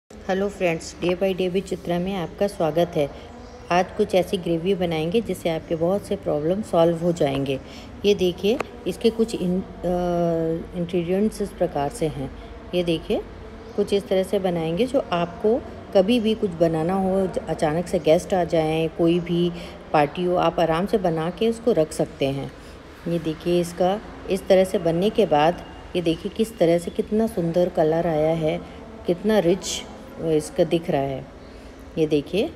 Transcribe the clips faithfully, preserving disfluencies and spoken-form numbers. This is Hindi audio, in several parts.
Hello friends, day by day with Chitra में आपका स्वागत है। आज कुछ ऐसी ग्रेवी बनाएंगे जिससे आपके बहुत से प्रॉब्लम सॉल्व हो जाएंगे। ये देखिए, इसके कुछ इंग्रेडिएंट्स इस प्रकार से हैं। ये देखिए, कुछ इस तरह से बनाएंगे जो आपको कभी भी कुछ बनाना हो, अचानक से गेस्ट आ जाएं, कोई भी पार्टी हो, आप आराम से बना के उसको रख सकते हैं। ये देखिए, इसका इस तरह से बनने के बाद ये देखिए किस तरह से कितना सुंदर कलर आया है, कितना रिच इसका दिख रहा है। ये देखिए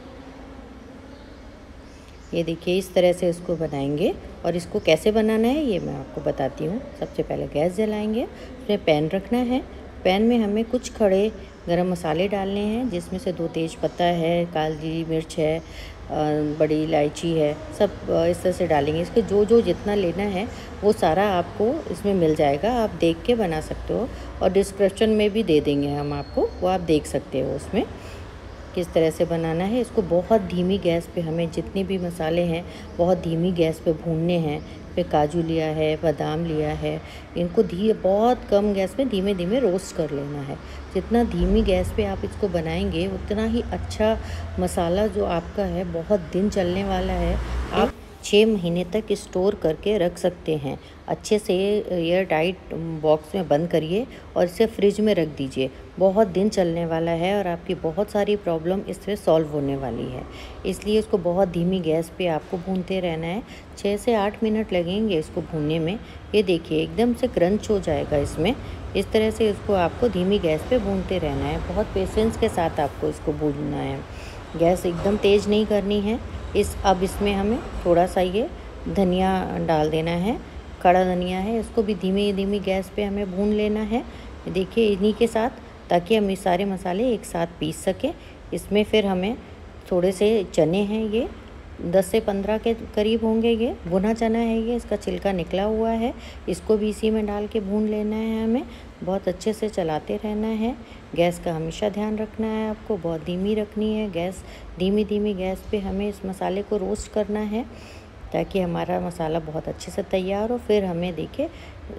ये देखिए इस तरह से इसको बनाएंगे। और इसको कैसे बनाना है ये मैं आपको बताती हूँ। सबसे पहले गैस जलाएंगे, उसमें पैन रखना है। पैन में हमें कुछ खड़े गरम मसाले डालने हैं, जिसमें से दो तेज पत्ता है, काली मिर्च है, बड़ी इलायची है, सब इस तरह से डालेंगे। इसके जो जो जितना लेना है वो सारा आपको इसमें मिल जाएगा, आप देख के बना सकते हो। और डिस्क्रिप्शन में भी दे देंगे हम आपको, वो आप देख सकते हो उसमें किस तरह से बनाना है। इसको बहुत धीमी गैस पे हमें जितने भी मसाले हैं बहुत धीमी गैस पे भूनने हैं। फिर काजू लिया है, बादाम लिया है, इनको धी बहुत कम गैस पे धीमे धीमे रोस्ट कर लेना है। जितना धीमी गैस पे आप इसको बनाएंगे उतना ही अच्छा मसाला जो आपका है बहुत दिन चलने वाला है। आप छः महीने तक स्टोर करके रख सकते हैं। अच्छे से एयर टाइट बॉक्स में बंद करिए और इसे फ्रिज में रख दीजिए। बहुत दिन चलने वाला है और आपकी बहुत सारी प्रॉब्लम इससे सॉल्व होने वाली है। इसलिए इसको बहुत धीमी गैस पे आपको भूनते रहना है। छः से आठ मिनट लगेंगे इसको भूनने में। ये देखिए एकदम से क्रंच हो जाएगा इसमें। इस तरह से इसको आपको धीमी गैस पे भूनते रहना है। बहुत पेशेंस के साथ आपको इसको भूनना है, गैस एकदम तेज़ नहीं करनी है। इस अब इसमें हमें थोड़ा सा ये धनिया डाल देना है, खड़ा धनिया है, इसको भी धीमी धीमी गैस पे हमें भून लेना है। देखिए इन्हीं के साथ, ताकि हम ये सारे मसाले एक साथ पीस सकें। इसमें फिर हमें थोड़े से चने हैं, ये दस से पंद्रह के करीब होंगे। ये भुना चना है, ये इसका छिलका निकला हुआ है, इसको भी इसी में डाल के भून लेना है हमें। बहुत अच्छे से चलाते रहना है। गैस का हमेशा ध्यान रखना है, आपको बहुत धीमी रखनी है गैस। धीमी धीमी गैस पे हमें इस मसाले को रोस्ट करना है ताकि हमारा मसाला बहुत अच्छे से तैयार हो। फिर हमें देखिए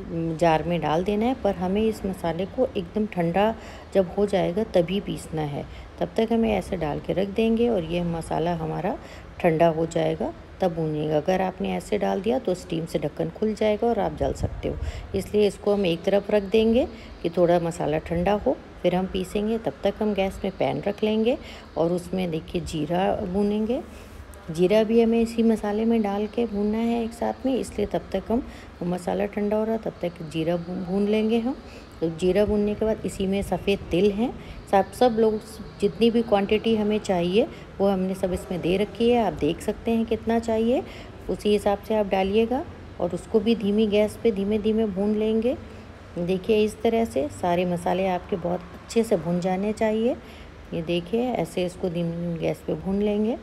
जार में डाल देना है, पर हमें इस मसाले को एकदम ठंडा जब हो जाएगा तभी पीसना है। तब तक हमें ऐसे डाल के रख देंगे और ये मसाला हमारा ठंडा हो जाएगा तब भूनिएगा। अगर आपने ऐसे डाल दिया तो स्टीम से ढक्कन खुल जाएगा और आप जल सकते हो। इसलिए इसको हम एक तरफ रख देंगे कि थोड़ा मसाला ठंडा हो, फिर हम पीसेंगे। तब तक हम गैस में पैन रख लेंगे और उसमें देखिए जीरा भूनेंगे। जीरा भी हमें इसी मसाले में डाल के भूनना है एक साथ में, इसलिए तब तक हम वो मसाला ठंडा हो रहा तब तक जीरा भून लेंगे हम। तो जीरा भूनने के बाद इसी में सफ़ेद तिल हैं, सब सब लोग जितनी भी क्वांटिटी हमें चाहिए वो हमने सब इसमें दे रखी है। आप देख सकते हैं कितना चाहिए, उसी हिसाब से आप डालिएगा और उसको भी धीमी गैस पे धीमे धीमे भून लेंगे। देखिए इस तरह से सारे मसाले आपके बहुत अच्छे से भुन जाने चाहिए। ये देखिए ऐसे इसको धीमी गैस पे भून लेंगे।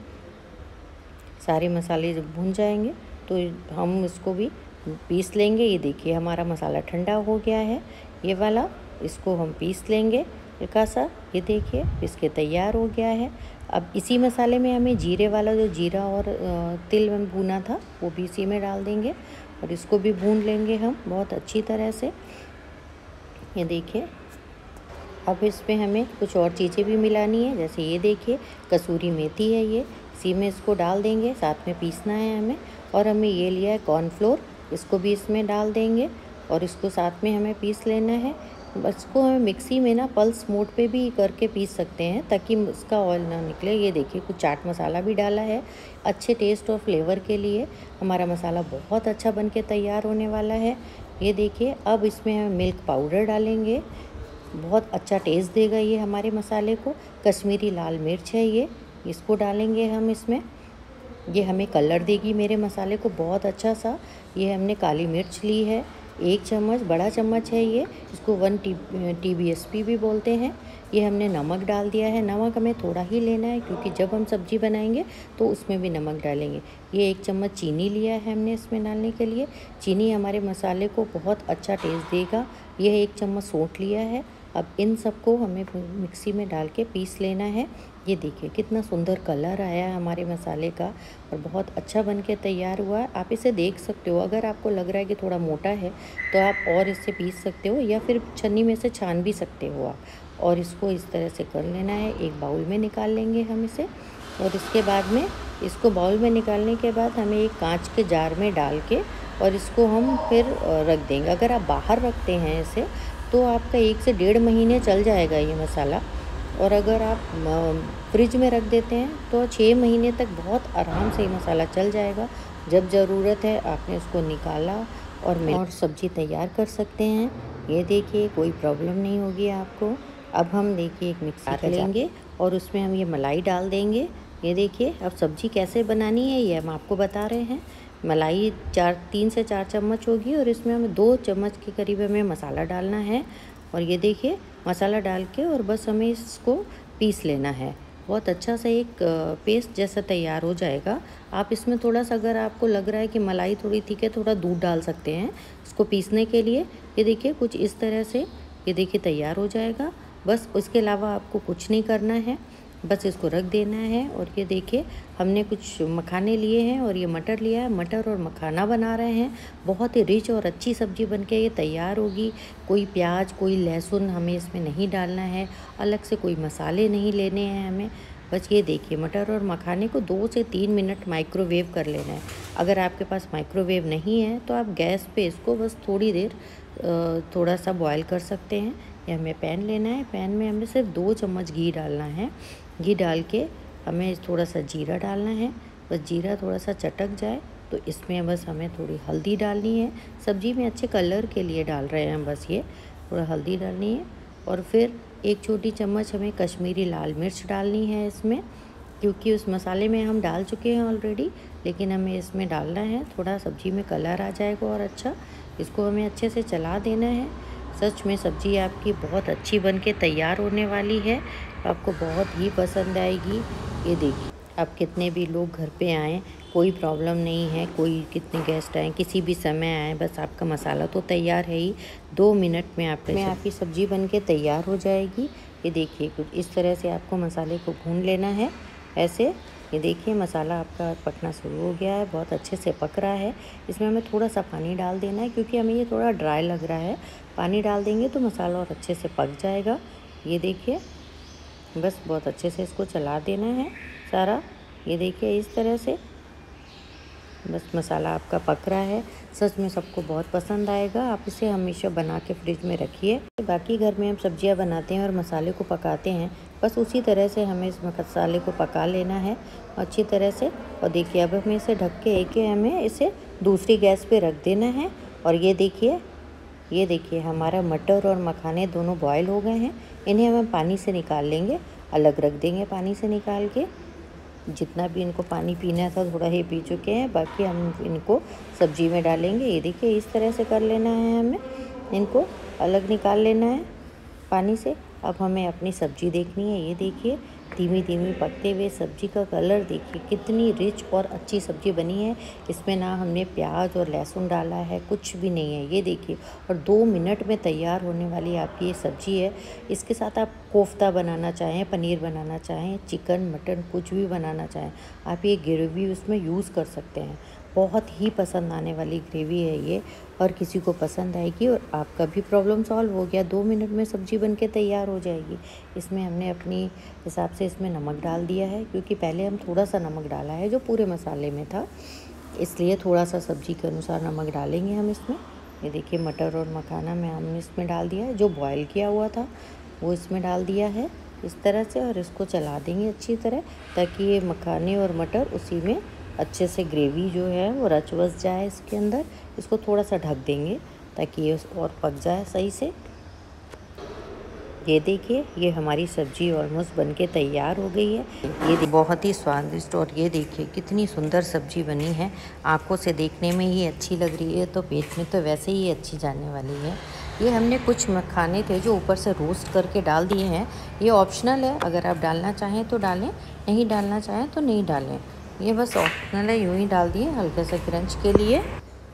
सारे मसाले जब भुन जाएंगे तो हम इसको भी पीस लेंगे। ये देखिए हमारा मसाला ठंडा हो गया है, ये वाला, इसको हम पीस लेंगे हल्का सा। ये देखिए इसके तैयार हो गया है। अब इसी मसाले में हमें जीरे वाला जो जीरा और तिल में भुना था वो भी इसी में डाल देंगे और इसको भी भून लेंगे हम बहुत अच्छी तरह से। ये देखिए अब इसमें हमें कुछ और चीज़ें भी मिलानी है, जैसे ये देखिए कसूरी मेथी है, ये इसी में इसको डाल देंगे, साथ में पीसना है हमें। और हमें ये लिया है कॉर्नफ्लोर, इसको भी इसमें डाल देंगे और इसको साथ में हमें पीस लेना है। इसको हमें मिक्सी में ना पल्स मोड पे भी करके पीस सकते हैं ताकि इसका ऑयल ना निकले। ये देखिए कुछ चाट मसाला भी डाला है अच्छे टेस्ट और फ्लेवर के लिए। हमारा मसाला बहुत अच्छा बन के तैयार होने वाला है। ये देखिए अब इसमें हम मिल्क पाउडर डालेंगे, बहुत अच्छा टेस्ट देगा ये हमारे मसाले को। कश्मीरी लाल मिर्च है, ये इसको डालेंगे हम इसमें, ये हमें कलर देगी मेरे मसाले को बहुत अच्छा सा। ये हमने काली मिर्च ली है, एक चम्मच, बड़ा चम्मच है ये, इसको one T T B S P भी बोलते हैं। ये हमने नमक डाल दिया है, नमक हमें थोड़ा ही लेना है क्योंकि जब हम सब्ज़ी बनाएंगे तो उसमें भी नमक डालेंगे। ये एक चम्मच चीनी लिया है हमने इसमें डालने के लिए, चीनी हमारे मसाले को बहुत अच्छा टेस्ट देगा। यह एक चम्मच सौंठ लिया है, अब इन सबको हमें मिक्सी में डाल के पीस लेना है। ये देखिए कितना सुंदर कलर आया है हमारे मसाले का और बहुत अच्छा बन के तैयार हुआ है। आप इसे देख सकते हो, अगर आपको लग रहा है कि थोड़ा मोटा है तो आप और इससे पीस सकते हो या फिर छन्नी में से छान भी सकते हो आप। और इसको इस तरह से कर लेना है। एक बाउल में निकाल लेंगे हम इसे और इसके बाद में इसको बाउल में निकालने के बाद हमें एक कांच के जार में डाल के और इसको हम फिर रख देंगे। अगर आप बाहर रखते हैं इसे तो आपका एक से डेढ़ महीने चल जाएगा ये मसाला, और अगर आप फ्रिज में रख देते हैं तो छः महीने तक बहुत आराम से ये मसाला चल जाएगा। जब ज़रूरत है आपने उसको निकाला और मैं और सब्ज़ी तैयार कर सकते हैं। ये देखिए कोई प्रॉब्लम नहीं होगी आपको। अब हम देखिए एक मिक्सी लेंगे और उसमें हम ये मलाई डाल देंगे। ये देखिए अब सब्ज़ी कैसे बनानी है ये हम आपको बता रहे हैं। मलाई चार तीन से चार चम्मच होगी और इसमें हमें दो चम्मच के करीब हमें मसाला डालना है। और ये देखिए मसाला डाल के और बस हमें इसको पीस लेना है। बहुत अच्छा सा एक पेस्ट जैसा तैयार हो जाएगा। आप इसमें थोड़ा सा अगर आपको लग रहा है कि मलाई थोड़ी ठीक है, थोड़ा दूध डाल सकते हैं इसको पीसने के लिए। ये देखिए कुछ इस तरह से ये देखिए तैयार हो जाएगा। बस उसके अलावा आपको कुछ नहीं करना है, बस इसको रख देना है। और ये देखिए हमने कुछ मखाने लिए हैं और ये मटर लिया है, मटर और मखाना बना रहे हैं। बहुत ही रिच और अच्छी सब्ज़ी बनके ये तैयार होगी। कोई प्याज कोई लहसुन हमें इसमें नहीं डालना है, अलग से कोई मसाले नहीं लेने हैं हमें। बस ये देखिए मटर और मखाने को दो से तीन मिनट माइक्रोवेव कर लेना है। अगर आपके पास माइक्रोवेव नहीं है तो आप गैस पे इसको बस थोड़ी देर थोड़ा सा बॉयल कर सकते हैं। या हमें पैन लेना है, पैन में हमें सिर्फ दो चम्मच घी डालना है। घी डाल के हमें थोड़ा सा जीरा डालना है। बस जीरा थोड़ा सा चटक जाए तो इसमें बस हमें थोड़ी हल्दी डालनी है। सब्ज़ी में अच्छे कलर के लिए डाल रहे हैं हम, बस ये थोड़ा हल्दी डालनी है। और फिर एक छोटी चम्मच हमें कश्मीरी लाल मिर्च डालनी है इसमें, क्योंकि उस मसाले में हम डाल चुके हैं ऑलरेडी, लेकिन हमें इसमें डालना है। थोड़ा सब्ज़ी में कलर आ जाएगा और अच्छा इसको हमें अच्छे से चला देना है। सच में सब्ज़ी आपकी बहुत अच्छी बन के तैयार होने वाली है, आपको बहुत ही पसंद आएगी। ये देखिए अब कितने भी लोग घर पे आएँ कोई प्रॉब्लम नहीं है, कोई कितने गेस्ट आएँ किसी भी समय आएँ, बस आपका मसाला तो तैयार है ही। दो मिनट में आप में आपकी सब्ज़ी बन के तैयार हो जाएगी। ये देखिए कुछ इस तरह से आपको मसाले को भून लेना है ऐसे। ये देखिए मसाला आपका पकना शुरू हो गया है, बहुत अच्छे से पक रहा है। इसमें हमें थोड़ा सा पानी डाल देना है क्योंकि हमें ये थोड़ा ड्राई लग रहा है। पानी डाल देंगे तो मसाला और अच्छे से पक जाएगा। ये देखिए बस बहुत अच्छे से इसको चला देना है सारा। ये देखिए इस तरह से बस मसाला आपका पक रहा है। सच में सबको बहुत पसंद आएगा। आप इसे हमेशा बना के फ्रिज में रखिए। बाकी घर में हम सब्जियां बनाते हैं और मसाले को पकाते हैं, बस उसी तरह से हमें इस मसाले को पका लेना है अच्छी तरह से। और देखिए अब हमें इसे ढक के एक हमें इसे दूसरी गैस पे रख देना है। और ये देखिए ये देखिए हमारा मटर और मखाने दोनों बॉयल हो गए हैं। इन्हें हम पानी से निकाल लेंगे, अलग रख देंगे पानी से निकाल के। जितना भी इनको पानी पीना था थोड़ा ही पी चुके हैं, बाकी हम इनको सब्जी में डालेंगे। ये देखिए इस तरह से कर लेना है, हमें इनको अलग निकाल लेना है पानी से। अब हमें अपनी सब्जी देखनी है। ये देखिए धीमी धीमी पकते हुए सब्जी का कलर देखिए कितनी रिच और अच्छी सब्जी बनी है। इसमें ना हमने प्याज और लहसुन डाला है, कुछ भी नहीं है। ये देखिए और दो मिनट में तैयार होने वाली आपकी ये सब्जी है। इसके साथ आप कोफ्ता बनाना चाहें, पनीर बनाना चाहें, चिकन मटन कुछ भी बनाना चाहें, आप ये ग्रेवी उसमें यूज़ कर सकते हैं। बहुत ही पसंद आने वाली ग्रेवी है ये, और किसी को पसंद आएगी और आपका भी प्रॉब्लम सॉल्व हो गया। दो मिनट में सब्ज़ी बनके तैयार हो जाएगी। इसमें हमने अपनी हिसाब से इसमें नमक डाल दिया है, क्योंकि पहले हम थोड़ा सा नमक डाला है जो पूरे मसाले में था, इसलिए थोड़ा सा सब्ज़ी के अनुसार नमक डालेंगे हम इसमें। ये देखिए मटर और मखाना में हमने इसमें डाल दिया है, जो बॉयल किया हुआ था वो इसमें डाल दिया है इस तरह से। और इसको चला देंगे अच्छी तरह ताकि ये मखाने और मटर उसी में अच्छे से ग्रेवी जो है वो रच बस जाए इसके अंदर। इसको थोड़ा सा ढक देंगे ताकि ये और पक जाए सही से। ये देखिए ये हमारी सब्जी ऑलमोस्ट बनके तैयार हो गई है। ये बहुत ही स्वादिष्ट और ये देखिए कितनी सुंदर सब्जी बनी है। आंखों से देखने में ही अच्छी लग रही है तो पेट में तो वैसे ही अच्छी जाने वाली है। ये हमने कुछ मखाने थे जो ऊपर से रोस्ट करके डाल दिए हैं। ये ऑप्शनल है, अगर आप डालना चाहें तो डालें, नहीं डालना चाहें तो नहीं डालें। ये बस ऑप्शनल है, यूँ ही डाल दिए हल्के से क्रंच के लिए।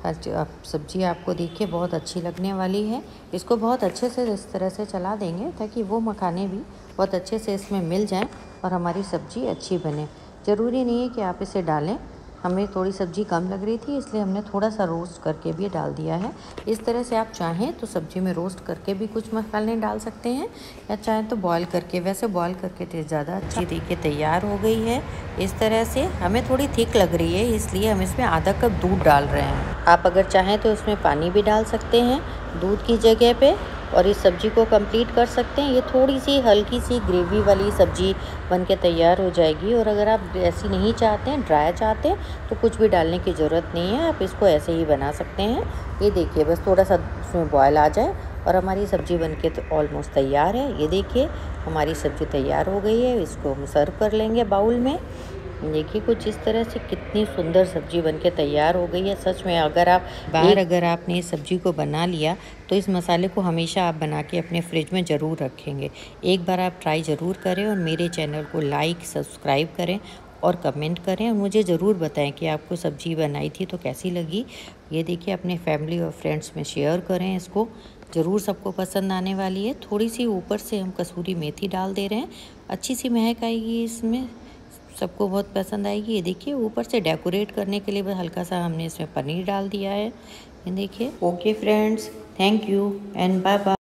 सब्ज़ी आपको देखिए बहुत अच्छी लगने वाली है। इसको बहुत अच्छे से इस तरह से चला देंगे ताकि वो मखाने भी बहुत अच्छे से इसमें मिल जाएं और हमारी सब्ज़ी अच्छी बने। ज़रूरी नहीं है कि आप इसे डालें, हमें थोड़ी सब्ज़ी कम लग रही थी इसलिए हमने थोड़ा सा रोस्ट करके भी डाल दिया है। इस तरह से आप चाहें तो सब्ज़ी में रोस्ट करके भी कुछ मसाले डाल सकते हैं या चाहें तो बॉयल करके। वैसे बॉयल करके टेस्ट ज़्यादा अच्छी। देखिए तैयार हो गई है इस तरह से। हमें थोड़ी थिक लग रही है इसलिए हम इसमें आधा कप दूध डाल रहे हैं। आप अगर चाहें तो उसमें पानी भी डाल सकते हैं दूध की जगह पे और इस सब्ज़ी को कंप्लीट कर सकते हैं। ये थोड़ी सी हल्की सी ग्रेवी वाली सब्ज़ी बन के तैयार हो जाएगी। और अगर आप ऐसी नहीं चाहते हैं, ड्राई चाहते हैं, तो कुछ भी डालने की ज़रूरत नहीं है, आप इसको ऐसे ही बना सकते हैं। ये देखिए बस थोड़ा सा उसमें बॉयल आ जाए और हमारी सब्ज़ी बनके तो ऑलमोस्ट तैयार है। ये देखिए हमारी सब्ज़ी तैयार हो गई है। इसको हम सर्व कर लेंगे बाउल में। देखिए कुछ इस तरह से कितनी सुंदर सब्ज़ी बनके तैयार हो गई है। सच में अगर आप बाहर अगर आपने इस सब्ज़ी को बना लिया तो इस मसाले को हमेशा आप बना के अपने फ्रिज में ज़रूर रखेंगे। एक बार आप ट्राई ज़रूर करें और मेरे चैनल को लाइक सब्सक्राइब करें और कमेंट करें और मुझे ज़रूर बताएं कि आपको सब्ज़ी बनाई थी तो कैसी लगी। ये देखिए अपने फैमिली और फ्रेंड्स में शेयर करें, इसको ज़रूर सबको पसंद आने वाली है। थोड़ी सी ऊपर से हम कसूरी मेथी डाल दे रहे हैं, अच्छी सी महक आएगी इसमें, सबको बहुत पसंद आएगी। ये देखिए ऊपर से डेकोरेट करने के लिए बस हल्का सा हमने इसमें पनीर डाल दिया है। ये देखिए। Okay friends, thank you and bye bye.